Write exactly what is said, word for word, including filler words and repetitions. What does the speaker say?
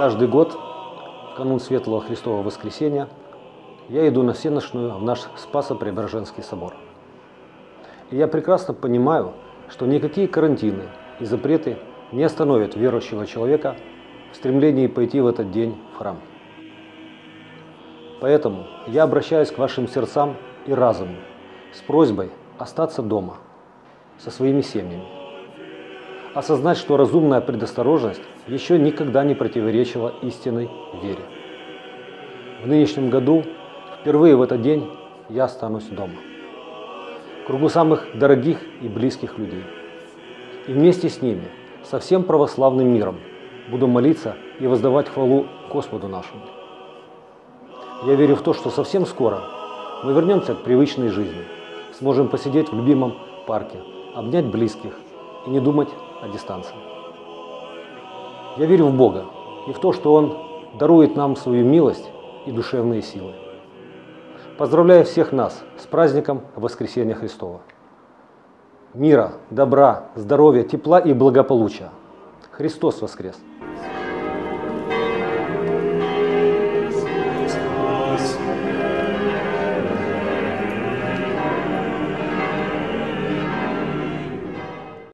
Каждый год, в канун Светлого Христового Воскресения, я иду на всенощную в наш Спасо-Преображенский собор. И я прекрасно понимаю, что никакие карантины и запреты не остановят верующего человека в стремлении пойти в этот день в храм. Поэтому я обращаюсь к вашим сердцам и разуму с просьбой остаться дома со своими семьями. Осознать, что разумная предосторожность еще никогда не противоречила истинной вере. В нынешнем году, впервые в этот день, я останусь дома, в кругу самых дорогих и близких людей. И вместе с ними, со всем православным миром, буду молиться и воздавать хвалу Господу нашему. Я верю в то, что совсем скоро мы вернемся к привычной жизни, сможем посидеть в любимом парке, обнять близких и не думать о дистанции. Я верю в Бога и в то, что Он дарует нам свою милость и душевные силы. Поздравляю всех нас с праздником Воскресения Христова. Мира, добра, здоровья, тепла и благополучия. Христос воскрес!